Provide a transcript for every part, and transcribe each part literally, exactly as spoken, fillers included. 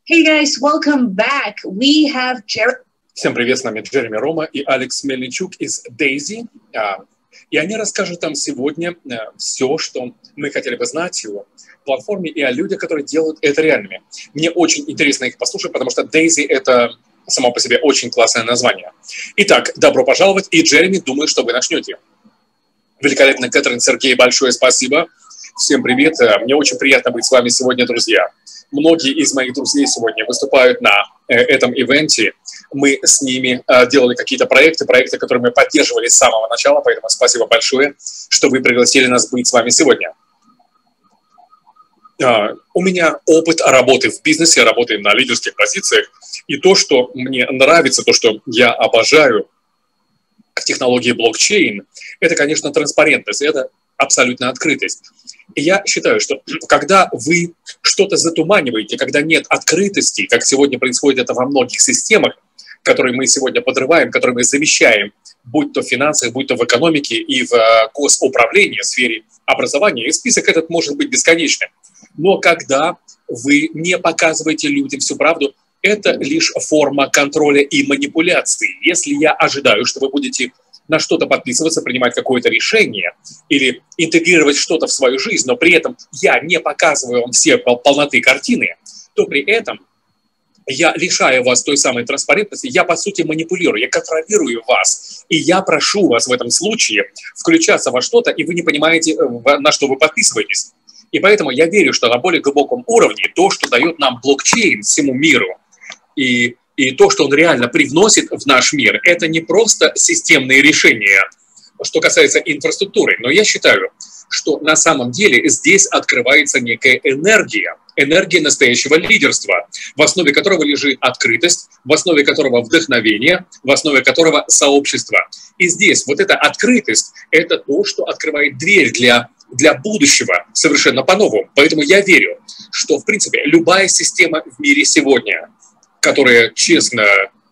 Hey guys, welcome back. We have Jeremy. Всем привет, с нами Джереми Рома и Алекс Мельничук из Daisy. И они расскажут нам сегодня все, что мы хотели бы знать о платформе и о людях, которые делают это реальными. Мне очень интересно их послушать, потому что Daisy — это само по себе очень классное название. Итак, добро пожаловать. И, Джереми, думаю, что вы начнете. Великолепно, Кэтрин, Сергей, большое спасибо. Всем привет. Мне очень приятно быть с вами сегодня, друзья. Многие из моих друзей сегодня выступают на э, этом ивенте. Мы с ними э, делали какие-то проекты, проекты, которые мы поддерживали с самого начала, поэтому спасибо большое, что вы пригласили нас быть с вами сегодня. Uh, у меня опыт работы в бизнесе, работы на лидерских позициях, и то, что мне нравится, то, что я обожаю в технологии блокчейн, это, конечно, транспарентность, это абсолютная открытость. И я считаю, что когда вы что-то затуманиваете, когда нет открытости, как сегодня происходит это во многих системах, которые мы сегодня подрываем, которые мы замещаем, будь то в финансах, будь то в экономике и в госуправлении, в сфере образования, и список этот может быть бесконечным. Но когда вы не показываете людям всю правду, это лишь форма контроля и манипуляции. Если я ожидаю, что вы будете на что-то подписываться, принимать какое-то решение или интегрировать что-то в свою жизнь, но при этом я не показываю вам все полноты картины, то при этом я лишаю вас той самой транспарентности, я, по сути, манипулирую, я контролирую вас, и я прошу вас в этом случае включаться во что-то, и вы не понимаете, на что вы подписываетесь. И поэтому я верю, что на более глубоком уровне то, что дает нам блокчейн всему миру, и И то, что он реально привносит в наш мир, это не просто системные решения, что касается инфраструктуры. Но я считаю, что на самом деле здесь открывается некая энергия, энергия настоящего лидерства, в основе которого лежит открытость, в основе которого вдохновение, в основе которого сообщество. И здесь вот эта открытость – это то, что открывает дверь для, для будущего совершенно по-новому. Поэтому я верю, что, в принципе, любая система в мире сегодня – которые, честно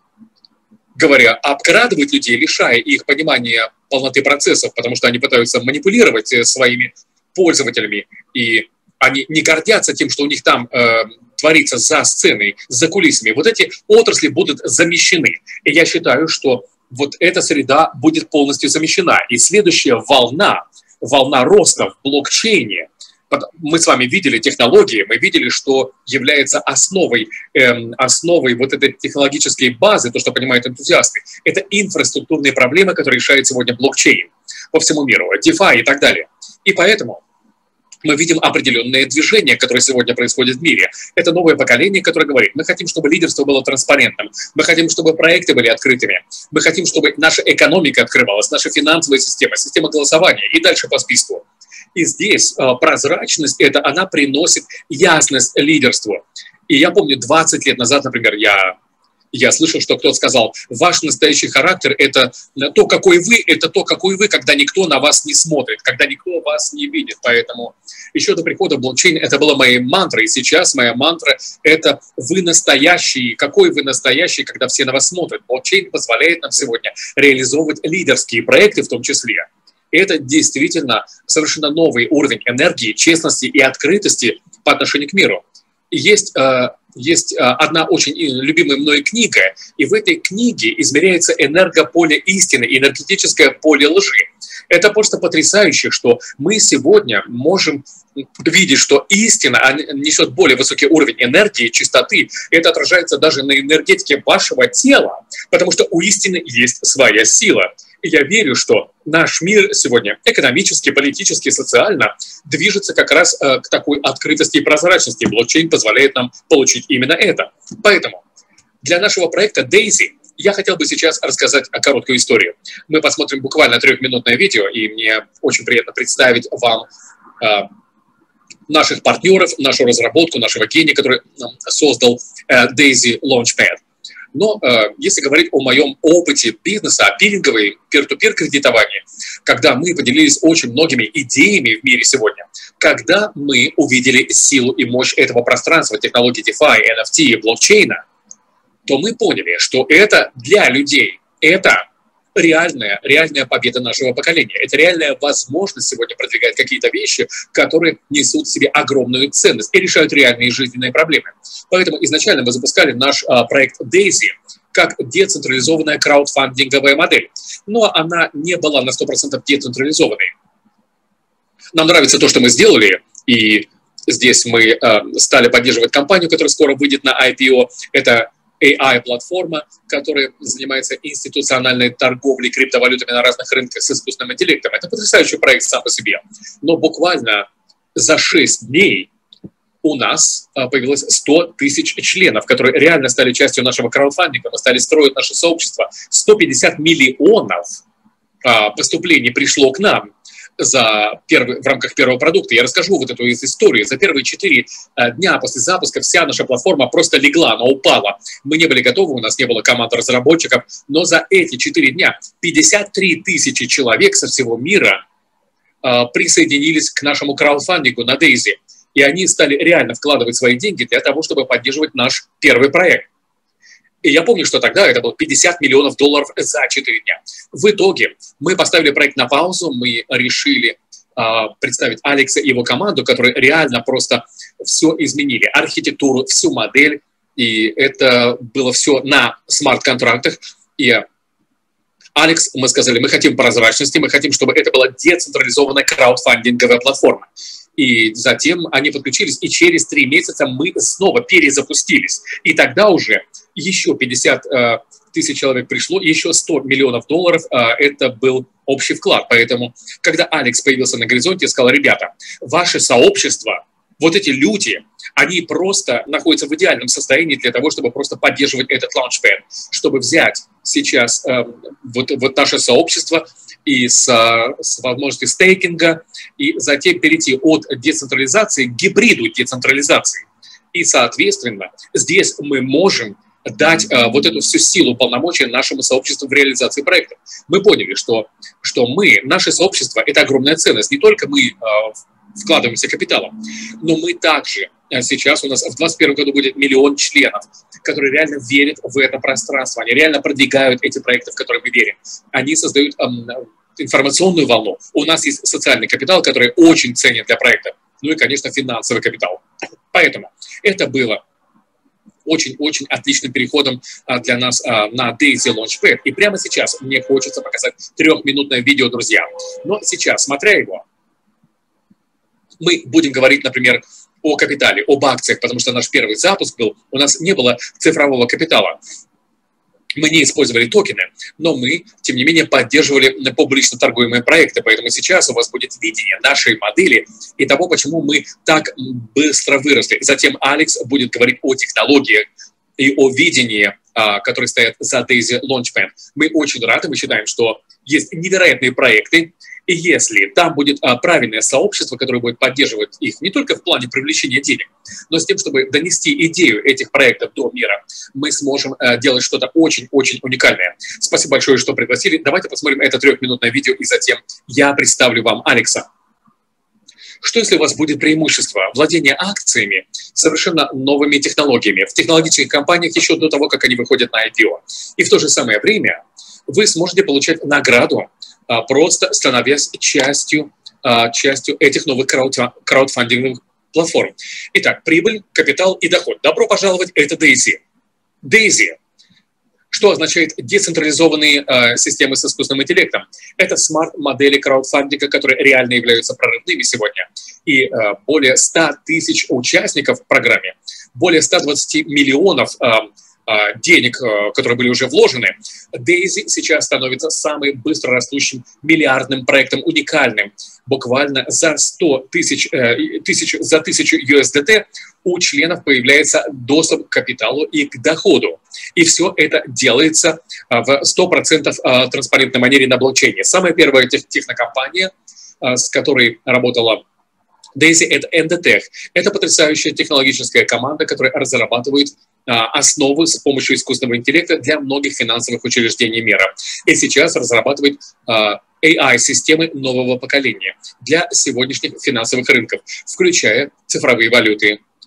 говоря, обкрадывают людей, лишая их понимания полноты процессов, потому что они пытаются манипулировать своими пользователями, и они не гордятся тем, что у них там э, творится за сценой, за кулисами. Вот эти отрасли будут замещены. И я считаю, что вот эта среда будет полностью замещена. И следующая волна, волна роста в блокчейне, мы с вами видели технологии, мы видели, что является основой, эм, основой вот этой технологической базы, то, что понимают энтузиасты, это инфраструктурные проблемы, которые решает сегодня блокчейн по всему миру, DeFi и так далее. И поэтому мы видим определенные движения, которые сегодня происходят в мире. Это новое поколение, которое говорит, мы хотим, чтобы лидерство было транспарентным, мы хотим, чтобы проекты были открытыми, мы хотим, чтобы наша экономика открывалась, наша финансовая система, система голосования и дальше по списку. И здесь э, прозрачность, это она приносит ясность лидерству. И я помню, двадцать лет назад, например, я, я слышал, что кто-то сказал, ваш настоящий характер – это то, какой вы, это то, какой вы, когда никто на вас не смотрит, когда никто вас не видит. Поэтому еще до прихода в блокчейн это была моя мантра, и сейчас моя мантра – это вы настоящий, какой вы настоящий, когда все на вас смотрят. Блокчейн позволяет нам сегодня реализовывать лидерские проекты в том числе. Это действительно совершенно новый уровень энергии, честности и открытости по отношению к миру. И есть, э, есть э, одна очень любимая мной книга, и в этой книге измеряется энергополе истины, энергетическое поле лжи. Это просто потрясающе, что мы сегодня можем видеть, что истина несет более высокий уровень энергии, чистоты. Это отражается даже на энергетике вашего тела, потому что у истины есть своя сила. И я верю, что наш мир сегодня экономически, политически, социально движется как раз э, к такой открытости и прозрачности. Блокчейн позволяет нам получить именно это. Поэтому для нашего проекта Daisy я хотел бы сейчас рассказать короткую историю. Мы посмотрим буквально трехминутное видео, и мне очень приятно представить вам э, наших партнеров, нашу разработку, нашего гения, который создал э, Daisy Launchpad. Но э, если говорить о моем опыте бизнеса, о пилинговой пир-ту-пир кредитовании, когда мы поделились очень многими идеями в мире сегодня, когда мы увидели силу и мощь этого пространства, технологий DeFi, эн эф ти, блокчейна, то мы поняли, что это для людей, это реальная, реальная победа нашего поколения. Это реальная возможность сегодня продвигать какие-то вещи, которые несут в себе огромную ценность и решают реальные жизненные проблемы. Поэтому изначально мы запускали наш а, проект Daisy как децентрализованная краудфандинговая модель. Но она не была на сто процентов децентрализованной. Нам нравится то, что мы сделали, и здесь мы э, стали поддерживать компанию, которая скоро выйдет на ай пи о. Это эй ай-платформа, которая занимается институциональной торговлей криптовалютами на разных рынках с искусственным интеллектом. Это потрясающий проект сам по себе. Но буквально за шесть дней у нас появилось сто тысяч членов, которые реально стали частью нашего краудфандинга. Мы стали строить наше сообщество. сто пятьдесят миллионов поступлений пришло к нам за первый, в рамках первого продукта. Я расскажу вот эту историю. За первые четыре дня после запуска вся наша платформа просто легла, она упала. Мы не были готовы, у нас не было команды разработчиков, но за эти четыре дня пятьдесят три тысячи человек со всего мира э, присоединились к нашему краудфандингу на Daisy. И они стали реально вкладывать свои деньги для того, чтобы поддерживать наш первый проект. И я помню, что тогда это было пятьдесят миллионов долларов за четыре дня. В итоге мы поставили проект на паузу, мы решили э, представить Алекса и его команду, которые реально просто все изменили. Архитектуру, всю модель. И это было все на смарт-контрактах. И Алекс, мы сказали, мы хотим прозрачности, мы хотим, чтобы это была децентрализованная краудфандинговая платформа. И затем они подключились, и через три месяца мы снова перезапустились. И тогда уже еще пятьдесят э, тысяч человек пришло, еще сто миллионов долларов э, это был общий вклад. Поэтому, когда Алекс появился на горизонте, я сказал: ребята, ваше сообщество, вот эти люди, они просто находятся в идеальном состоянии для того, чтобы просто поддерживать этот лаунчпэд, чтобы взять сейчас э, вот, вот наше сообщество и с, с возможностью стейкинга, и затем перейти от децентрализации к гибриду децентрализации. И, соответственно, здесь мы можем дать э, вот эту всю силу полномочия нашему сообществу в реализации проекта. Мы поняли, что, что мы, наше сообщество, это огромная ценность. Не только мы э, вкладываемся капиталом, но мы также, сейчас у нас в двадцать первом году будет миллион членов, которые реально верят в это пространство, они реально продвигают эти проекты, в которые мы верим. Они создают эм, информационную волну. У нас есть социальный капитал, который очень ценен для проекта. Ну и, конечно, финансовый капитал. Поэтому это было очень-очень отличным переходом а, для нас а, на Daisy Launchpad. И прямо сейчас мне хочется показать трехминутное видео, друзья. Но сейчас, смотря его, мы будем говорить, например, о капитале, об акциях, потому что наш первый запуск был, у нас не было цифрового капитала. Мы не использовали токены, но мы, тем не менее, поддерживали публично торгуемые проекты. Поэтому сейчас у вас будет видение нашей модели и того, почему мы так быстро выросли. Затем Алекс будет говорить о технологиях и о видении, которые стоят за Daisy Launchpad. Мы очень рады, мы считаем, что есть невероятные проекты, и если там будет а, правильное сообщество, которое будет поддерживать их не только в плане привлечения денег, но с тем, чтобы донести идею этих проектов до мира, мы сможем а, делать что-то очень-очень уникальное. Спасибо большое, что пригласили. Давайте посмотрим это трехминутное видео, и затем я представлю вам Алекса. Что если у вас будет преимущество владения акциями совершенно новыми технологиями в технологических компаниях еще до того, как они выходят на ай пи о? И в то же самое время вы сможете получать награду, просто становясь частью, частью этих новых краудфандинговых платформ. Итак, прибыль, капитал и доход. Добро пожаловать, это Daisy. Daisy, что означает децентрализованные э, системы с искусственным интеллектом. Это смарт-модели краудфандинга, которые реально являются прорывными сегодня. И э, более ста тысяч участников в программе, более ста двадцати миллионов э, денег, которые были уже вложены, Daisy сейчас становится самым быстро растущим миллиардным проектом, уникальным. Буквально за сто тысяч, тысяч, за тысячу ю эс ди ти у членов появляется доступ к капиталу и к доходу. И все это делается в сто процентов транспарентной манере на блокчейне. Самая первая тех, технокомпания, с которой работала Daisy, это Endotech. Это потрясающая технологическая команда, которая разрабатывает а, основу с помощью искусственного интеллекта для многих финансовых учреждений мира. И сейчас разрабатывает а, эй ай-системы нового поколения для сегодняшних финансовых рынков, включая цифровые валюты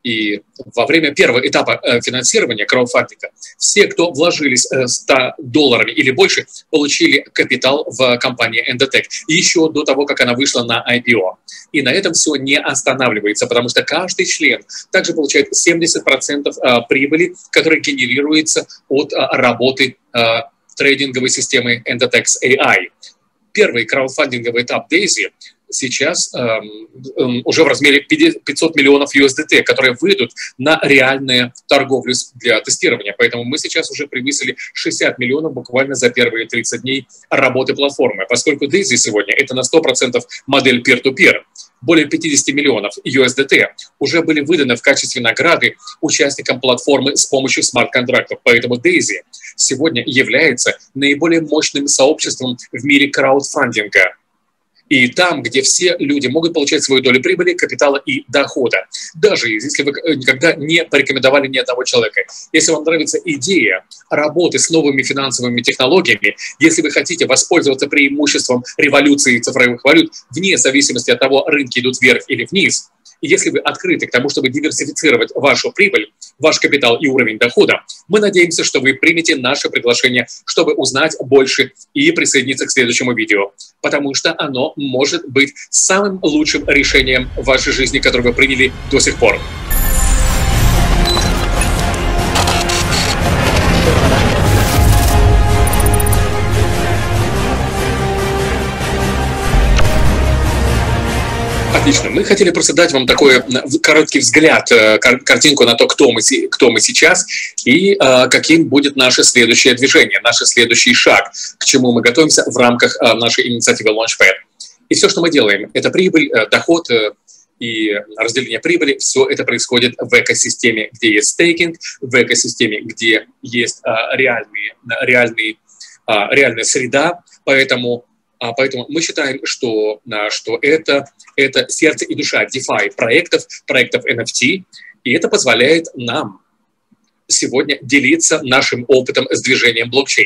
И во время первого этапа финансирования краудфандинга все, кто вложились сто долларами или больше, получили капитал в компании Endotech еще до того, как она вышла на ай пи о. И на этом все не останавливается, потому что каждый член также получает семьдесят процентов прибыли, которая генерируется от работы трейдинговой системы Endotech эй ай. Первый краудфандинговый этап Daisy сейчас эм, уже в размере пятьсот миллионов ю эс ди ти, которые выйдут на реальную торговлю для тестирования. Поэтому мы сейчас уже превысили шестьдесят миллионов буквально за первые тридцать дней работы платформы. Поскольку Daisy сегодня это на сто процентов модель peer-to-peer, более пятьдесят миллионов ю эс ди ти уже были выданы в качестве награды участникам платформы с помощью смарт-контрактов. Поэтому Daisy сегодня является наиболее мощным сообществом в мире краудфандинга. И там, где все люди могут получать свою долю прибыли, капитала и дохода. Даже если вы никогда не порекомендовали ни одного человека. Если вам нравится идея работы с новыми финансовыми технологиями, если вы хотите воспользоваться преимуществом революции цифровых валют, вне зависимости от того, рынки идут вверх или вниз, и если вы открыты к тому, чтобы диверсифицировать вашу прибыль, ваш капитал и уровень дохода, мы надеемся, что вы примете наше приглашение, чтобы узнать больше и присоединиться к следующему видео, потому что оно может быть самым лучшим решением в вашей жизни, которое вы приняли до сих пор. Отлично. Мы хотели просто дать вам такой короткий взгляд, картинку на то, кто мы, кто мы сейчас и э, каким будет наше следующее движение, наш следующий шаг, к чему мы готовимся в рамках э, нашей инициативы Launchpad. И все, что мы делаем, это прибыль, э, доход э, и разделение прибыли, все это происходит в экосистеме, где есть стейкинг, в экосистеме, где есть э, реальные, реальные, э, реальная среда, поэтому Поэтому мы считаем, что, что это, это сердце и душа DeFi проектов, проектов эн эф ти, и это позволяет нам сегодня делиться нашим опытом с движением блокчейн.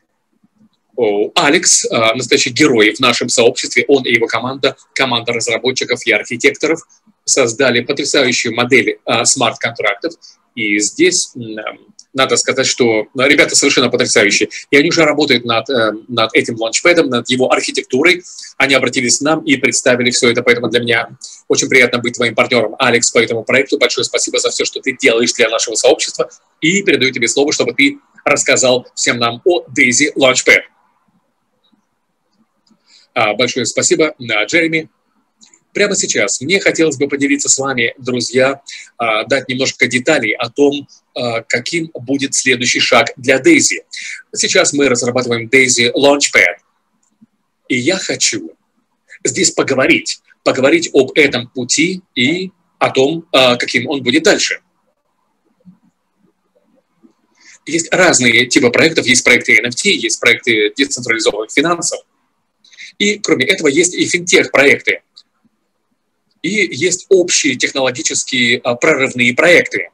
Алекс, настоящий герой в нашем сообществе, он и его команда, команда разработчиков и архитекторов, создали потрясающую модель смарт-контрактов, и здесь надо сказать, что ребята совершенно потрясающие. И они уже работают над, над этим лаунчпэдом, над его архитектурой. Они обратились к нам и представили все это. Поэтому для меня очень приятно быть твоим партнером, Алекс, по этому проекту. Большое спасибо за все, что ты делаешь для нашего сообщества. И передаю тебе слово, чтобы ты рассказал всем нам о Daisy Launchpad. Большое спасибо, Джереми. Прямо сейчас мне хотелось бы поделиться с вами, друзья, дать немножко деталей о том, каким будет следующий шаг для Daisy. Сейчас мы разрабатываем Daisy Launchpad. И я хочу здесь поговорить, поговорить об этом пути и о том, каким он будет дальше. Есть разные типы проектов, есть проекты эн эф ти, есть проекты децентрализованных финансов. И кроме этого есть и финтех-проекты. И есть общие технологические а, прорывные проекты.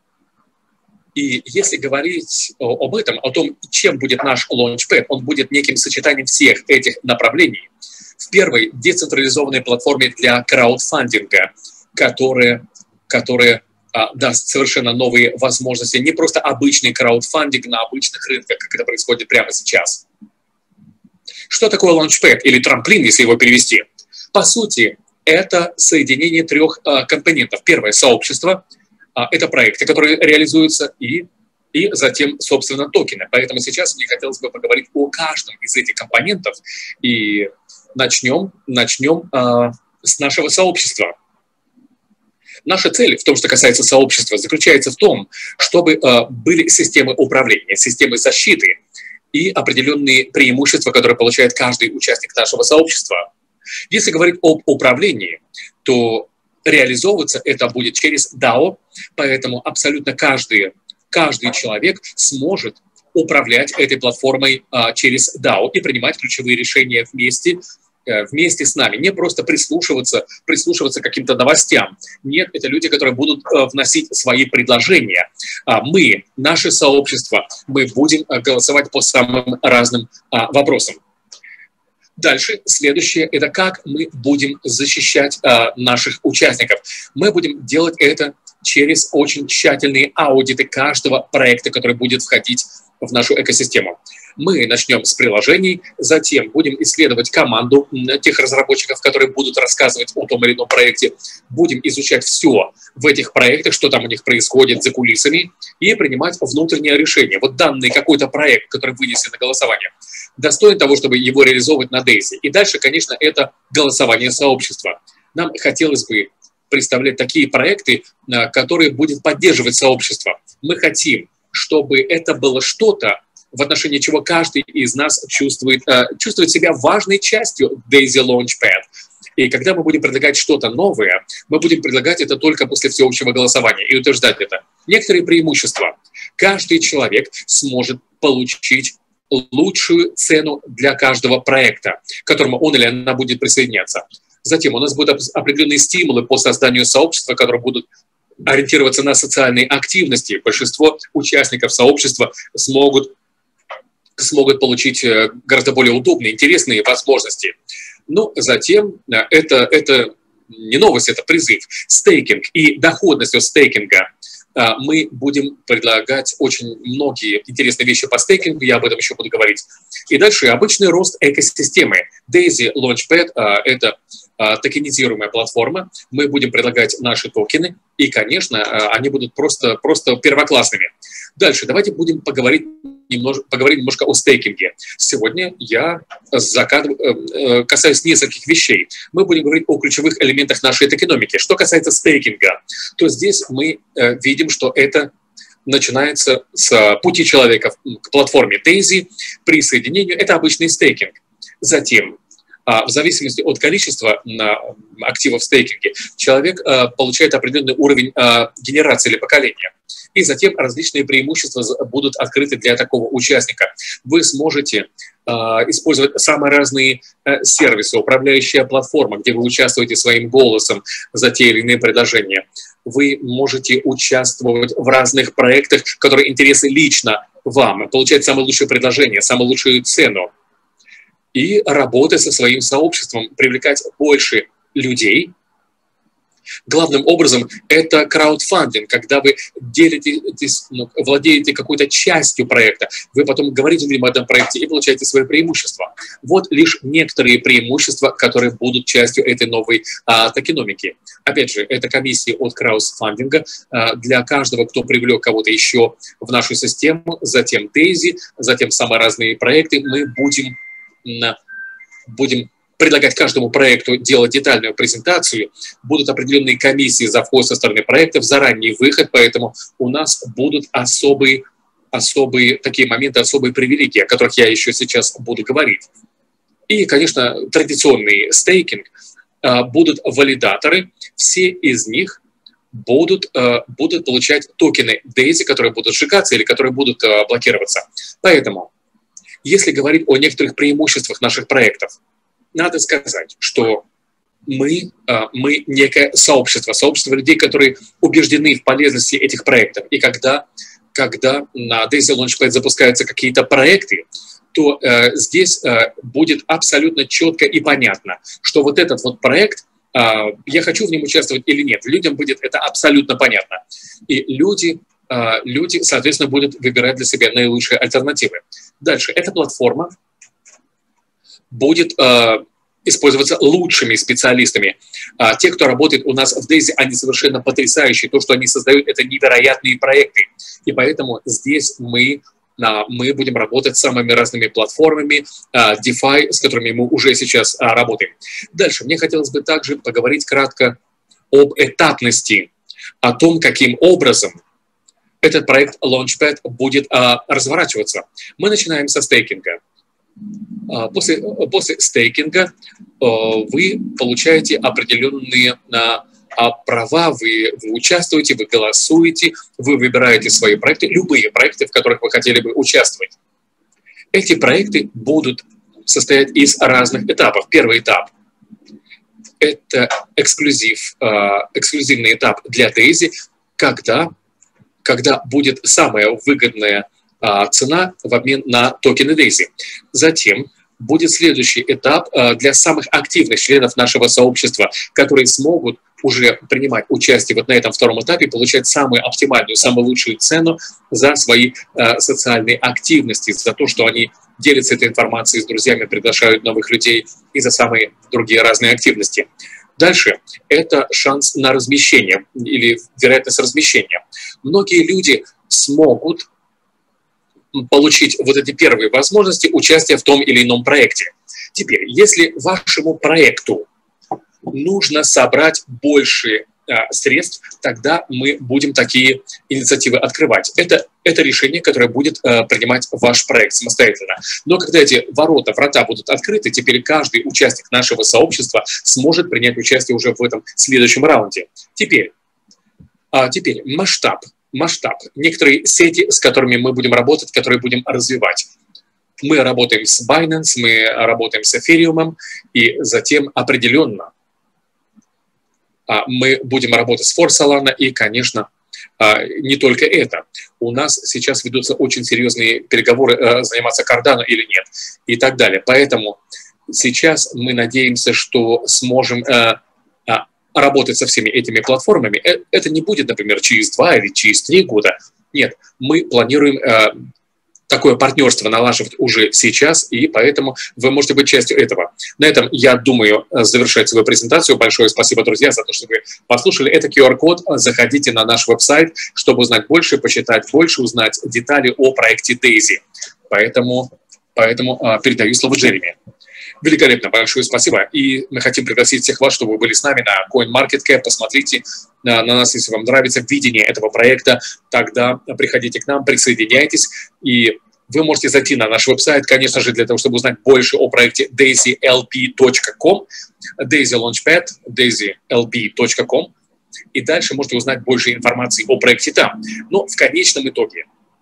И если говорить о, об этом, о том, чем будет наш Launchpad, он будет неким сочетанием всех этих направлений. В первой децентрализованной платформе для краудфандинга, которая, которая а, даст совершенно новые возможности, не просто обычный краудфандинг на обычных рынках, как это происходит прямо сейчас. Что такое Launchpad или трамплин, если его перевести? По сути, это соединение трех а, компонентов. Первое – сообщество, а, это проекты, которые реализуются, и, и затем, собственно, токены. Поэтому сейчас мне хотелось бы поговорить о каждом из этих компонентов, и начнем, начнем а, с нашего сообщества. Наша цель в том, что касается сообщества, заключается в том, чтобы а, были системы управления, системы защиты и определенные преимущества, которые получает каждый участник нашего сообщества. Если говорить об управлении, то реализовываться это будет через дао, поэтому абсолютно каждый, каждый человек сможет управлять этой платформой а, через дао и принимать ключевые решения вместе, а, вместе с нами. Не просто прислушиваться, прислушиваться к каким-то новостям. Нет, это люди, которые будут а, вносить свои предложения. А, мы, наше сообщество, мы будем а, голосовать по самым разным а, вопросам. Дальше, следующее, это как мы будем защищать а, наших участников. Мы будем делать это через очень тщательные аудиты каждого проекта, который будет входить в нашу экосистему. Мы начнем с приложений, затем будем исследовать команду тех разработчиков, которые будут рассказывать о том или ином проекте. Будем изучать все в этих проектах, что там у них происходит за кулисами, и принимать внутреннее решение. Вот данный какой-то проект, который вынесен на голосование, достоин того, чтобы его реализовывать на Дейзи. И дальше, конечно, это голосование сообщества. Нам хотелось бы представлять такие проекты, которые будет поддерживать сообщество. Мы хотим, чтобы это было что-то, в отношении чего каждый из нас чувствует, чувствует себя важной частью Daisy Launchpad. И когда мы будем предлагать что-то новое, мы будем предлагать это только после всеобщего голосования и утверждать это. Некоторые преимущества. Каждый человек сможет получить лучшую цену для каждого проекта, к которому он или она будет присоединяться. Затем у нас будут определенные стимулы по созданию сообщества, которые будут ориентироваться на социальные активности. Большинство участников сообщества смогут, смогут получить гораздо более удобные, интересные возможности. Ну, затем это, это не новость, это призыв. Стейкинг и доходность от стейкинга. Мы будем предлагать очень многие интересные вещи по стейкингу, я об этом еще буду говорить. И дальше обычный рост экосистемы. Daisy Launchpad – это токенизируемая платформа. Мы будем предлагать наши токены, и, конечно, они будут просто, просто первоклассными. Дальше давайте будем поговорить немножко, поговорить немножко о стейкинге. Сегодня я закадываю, касаюсь нескольких вещей. Мы будем говорить о ключевых элементах нашей экономики. Что касается стейкинга, то здесь мы видим, что это начинается с пути человека к платформе Daisy, присоединению. Это обычный стейкинг. Затем, в зависимости от количества активов в стейкинге, человек получает определенный уровень генерации или поколения. И затем различные преимущества будут открыты для такого участника. Вы сможете э, использовать самые разные э, сервисы, управляющая платформа, где вы участвуете своим голосом за те или иные предложения. Вы можете участвовать в разных проектах, которые интересны лично вам, получать самое лучшее предложение, самую лучшую цену. И работать со своим сообществом, привлекать больше людей. Главным образом это краудфандинг, когда вы делитесь, ну, владеете какой-то частью проекта, вы потом говорите им об этом проекте и получаете свои преимущества. Вот лишь некоторые преимущества, которые будут частью этой новой а, токеномики. Опять же, это комиссии от краудфандинга а, для каждого, кто привлек кого-то еще в нашу систему, затем Daisy, затем самые разные проекты. Мы будем, будем предлагать каждому проекту делать детальную презентацию, будут определенные комиссии за вход со стороны проектов, заранний выход, поэтому у нас будут особые, особые такие моменты, особые привилегии, о которых я еще сейчас буду говорить. И, конечно, традиционный стейкинг, будут валидаторы, все из них будут, будут получать токены Daisy, которые будут сжигаться или которые будут блокироваться. Поэтому, если говорить о некоторых преимуществах наших проектов, надо сказать, что мы, мы некое сообщество, сообщество людей, которые убеждены в полезности этих проектов. И когда, когда на Daisy Launchpad запускаются какие-то проекты, то э, здесь э, будет абсолютно четко и понятно, что вот этот вот проект, э, я хочу в нем участвовать или нет. Людям будет это абсолютно понятно. И люди, э, люди соответственно, будут выбирать для себя наилучшие альтернативы. Дальше. Эта платформа будет э, использоваться лучшими специалистами. А те, кто работает у нас в Daisy, они совершенно потрясающие. То, что они создают, это невероятные проекты. И поэтому здесь мы, а, мы будем работать с самыми разными платформами, а, DeFi, с которыми мы уже сейчас а, работаем. Дальше. Мне хотелось бы также поговорить кратко об этапности, о том, каким образом этот проект Launchpad будет а, разворачиваться. Мы начинаем со стейкинга. После, после стейкинга вы получаете определенные права, вы, вы участвуете, вы голосуете, вы выбираете свои проекты, любые проекты, в которых вы хотели бы участвовать. Эти проекты будут состоять из разных этапов. Первый этап – это эксклюзив, эксклюзивный этап для Daisy, когда, когда будет самая выгодная цена в обмен на токены Daisy. Затем будет следующий этап для самых активных членов нашего сообщества, которые смогут уже принимать участие вот на этом втором этапе, получать самую оптимальную, самую лучшую цену за свои э, социальные активности, за то, что они делятся этой информацией с друзьями, приглашают новых людей и за самые другие разные активности. Дальше это шанс на размещение или вероятность размещения. Многие люди смогут получить вот эти первые возможности участия в том или ином проекте. Теперь, если вашему проекту нужно собрать больше а, средств, тогда мы будем такие инициативы открывать. Это, это решение, которое будет а, принимать ваш проект самостоятельно. Но когда эти ворота, врата будут открыты, теперь каждый участник нашего сообщества сможет принять участие уже в этом следующем раунде. Теперь, а, теперь масштаб. Масштаб. Некоторые сети, с которыми мы будем работать, которые будем развивать. Мы работаем с Binance, мы работаем с Ethereum, и затем определенно мы будем работать с For Solana, и, конечно, не только это. У нас сейчас ведутся очень серьезные переговоры, заниматься Cardano или нет, и так далее. Поэтому сейчас мы надеемся, что сможем работать со всеми этими платформами. Это не будет, например, через два или через три года. Нет, мы планируем такое партнерство налаживать уже сейчас, и поэтому вы можете быть частью этого. На этом я думаю завершать свою презентацию. Большое спасибо, друзья, за то, что вы послушали. Это ку ар-код. Заходите на наш веб-сайт, чтобы узнать больше, почитать больше, узнать детали о проекте Daisy. Поэтому, поэтому передаю слово Джереми. Великолепно, большое спасибо. И мы хотим пригласить всех вас, чтобы вы были с нами на CoinMarketCap. Посмотрите на, на нас, если вам нравится видение этого проекта, тогда приходите к нам, присоединяйтесь. И вы можете зайти на наш веб-сайт, конечно же, для того, чтобы узнать больше о проекте daisy l p точка com, Daisy Launchpad, daisy l p точка com. И дальше можете узнать больше информации о проекте там. Но в конечном итоге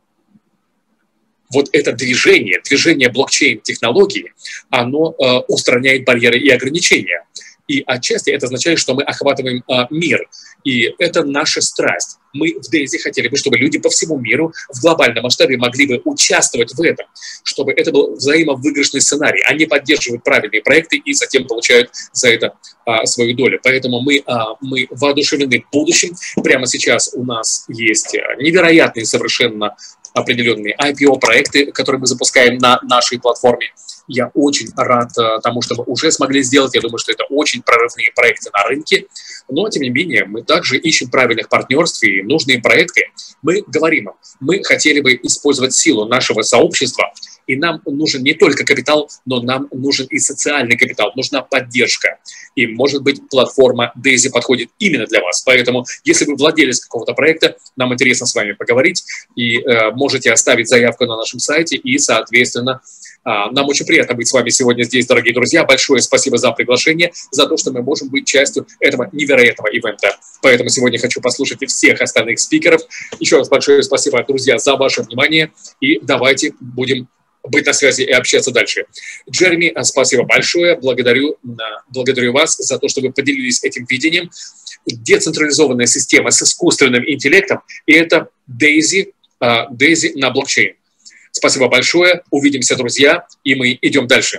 вот это движение, движение блокчейн-технологии, оно э, устраняет барьеры и ограничения. И отчасти это означает, что мы охватываем э, мир. И это наша страсть. Мы в Daisy хотели бы, чтобы люди по всему миру в глобальном масштабе могли бы участвовать в этом, чтобы это был взаимовыигрышный сценарий. Они поддерживают правильные проекты и затем получают за это э, свою долю. Поэтому мы, э, мы воодушевлены будущим. Прямо сейчас у нас есть невероятные совершенно определенные ай пи о-проекты, которые мы запускаем на нашей платформе. Я очень рад тому, что мы уже смогли сделать. Я думаю, что это очень прорывные проекты на рынке. Но, тем не менее, мы также ищем правильных партнерств и нужные проекты. Мы говорим им, мы хотели бы использовать силу нашего сообщества, и нам нужен не только капитал, но нам нужен и социальный капитал, нужна поддержка. И, может быть, платформа Daisy подходит именно для вас. Поэтому, если вы владелец какого-то проекта, нам интересно с вами поговорить, и э, можете оставить заявку на нашем сайте, и, соответственно, э, нам очень приятно быть с вами сегодня здесь, дорогие друзья. Большое спасибо за приглашение, за то, что мы можем быть частью этого невероятного ивента. Поэтому сегодня хочу послушать и всех остальных спикеров. Еще раз большое спасибо, друзья, за ваше внимание, и давайте будем быть на связи и общаться дальше. Джереми, спасибо большое. Благодарю, благодарю вас за то, что вы поделились этим видением. Децентрализованная система с искусственным интеллектом, и это Daisy, Daisy на блокчейн. Спасибо большое. Увидимся, друзья, и мы идем дальше.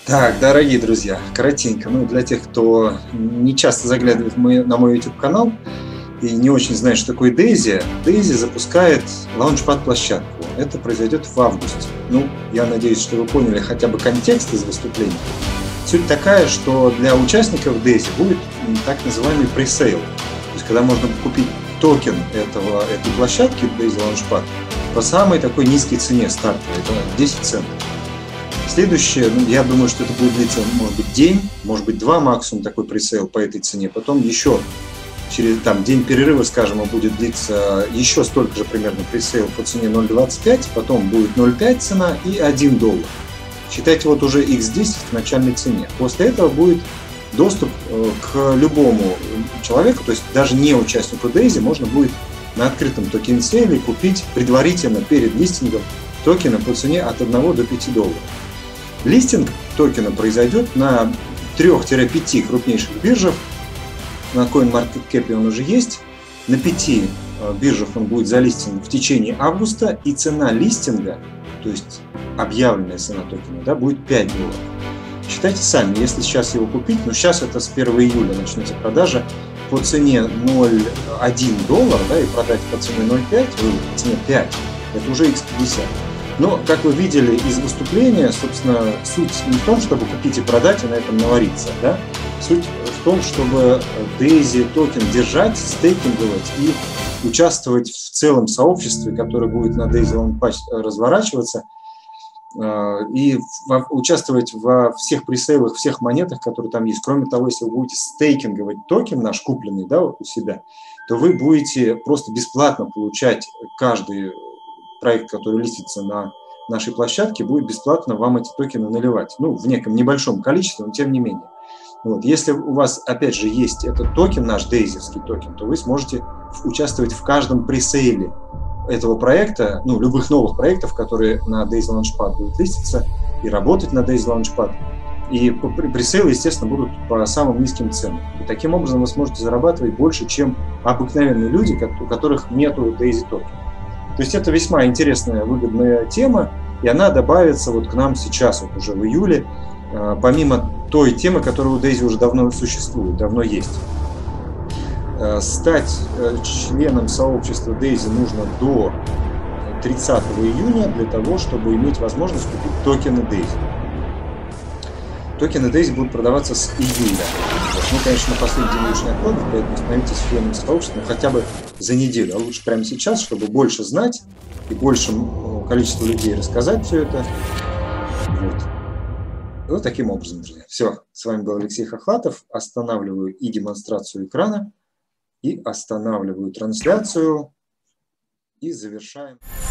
Так, дорогие друзья, коротенько, ну, для тех, кто не часто заглядывает мой, на мой YouTube-канал и не очень знает, что такое Дейзи, Дейзи запускает лаунчпад-площадку. Это произойдет в августе. Ну, я надеюсь, что вы поняли хотя бы контекст из выступления. Суть такая, что для участников Дейзи будет так называемый пресейл. То есть, когда можно купить токен этого, этой площадки Дейзи Launchpad по самой такой низкой цене стартовой, это десять центов. Следующее, ну, я думаю, что это будет длиться, может быть, день, может быть, два максимум такой пресейл по этой цене. Потом еще через там, день перерыва, скажем, будет длиться еще столько же примерно пресейл по цене ноль двадцать пять, потом будет ноль пять цена и один доллар. Считайте вот уже икс десять к начальной цене. После этого будет доступ к любому человеку, то есть даже не участнику Дейзи, можно будет на открытом токен-сейле купить предварительно перед листингом токена по цене от одного до пяти долларов. Листинг токена произойдет на трёх-пяти крупнейших биржах. На CoinMarketCap он уже есть. На пяти биржах он будет залистен в течение августа. И цена листинга, то есть объявленная цена токена, да, будет пять долларов. Считайте сами, если сейчас его купить, ну сейчас это с первого июля начнется продажа, по цене ноль целых один доллар, да, и продать по цене ноль целых пять, вывод по цене пять, это уже икс пятьдесят. Но, как вы видели из выступления, собственно, суть не в том, чтобы купить и продать и на этом навариться, да? Суть в том, чтобы Дейзи токен держать, стейкинговать и участвовать в целом сообществе, которое будет на Дейзи Launchpad разворачиваться, и участвовать во всех пресейлах, всех монетах, которые там есть. Кроме того, если вы будете стейкинговать токен наш купленный, да, у себя, то вы будете просто бесплатно получать каждый проект, который листится на нашей площадке, будет бесплатно вам эти токены наливать. Ну, в неком небольшом количестве, но тем не менее. Вот. Если у вас, опять же, есть этот токен, наш дейзевский токен, то вы сможете участвовать в каждом пресейле этого проекта, ну, любых новых проектов, которые на Дейзи Launchpad будут листиться и работать на Дейзи Launchpad. И пресейлы, естественно, будут по самым низким ценам. И таким образом вы сможете зарабатывать больше, чем обыкновенные люди, у которых нету Дейзи токена. То есть это весьма интересная, выгодная тема, и она добавится вот к нам сейчас, вот уже в июле, помимо той темы, которая у Дейзи уже давно существует, давно есть. Стать членом сообщества Дейзи нужно до тридцатого июня для того, чтобы иметь возможность купить токены Дейзи. Токены Дейзи будут продаваться с июля. Ну, конечно, на последний день лучше не откладывать, поэтому становитесь членом сообщества хотя бы за неделю, а лучше прямо сейчас, чтобы больше знать и большему количеству людей рассказать все это. Вот. Вот таким образом, друзья. Все, с вами был Алексей Хохлатов. Останавливаю и демонстрацию экрана, и останавливаю трансляцию, и завершаем.